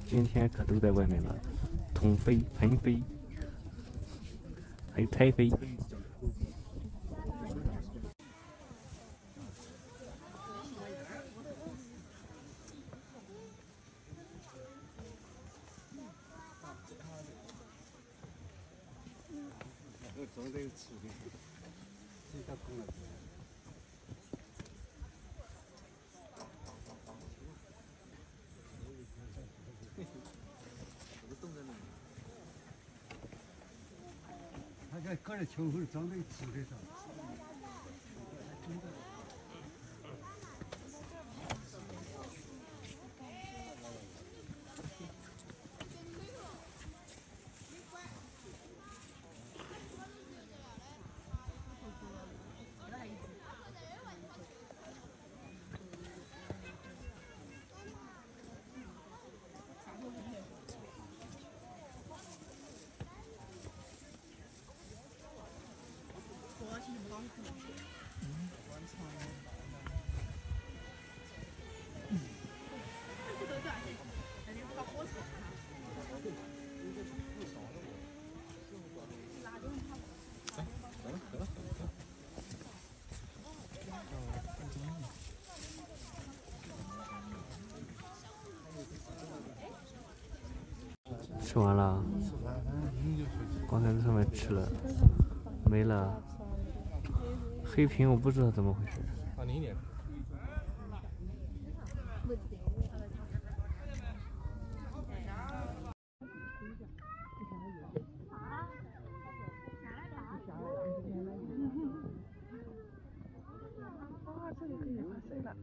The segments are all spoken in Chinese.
今天可都在外面了，通飞、喷飞，还有拆飞。 他搁着秋后装在吃的上。吃完了，刚才在上面吃了，没了。黑屏我不知道怎么回事。 这里可以喝水了。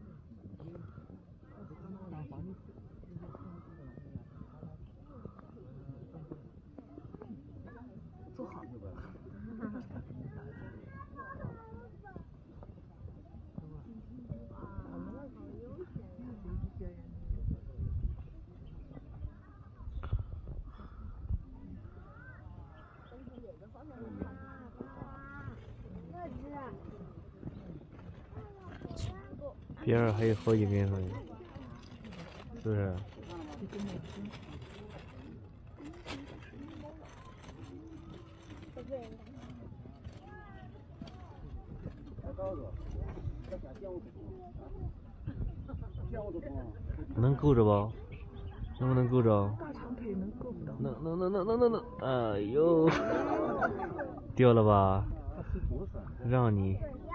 坐好。 边上还有好几根呢，是不是？能够着不？能不能够着？ 大长腿能够不到。 能！哎呦，掉了吧？让你。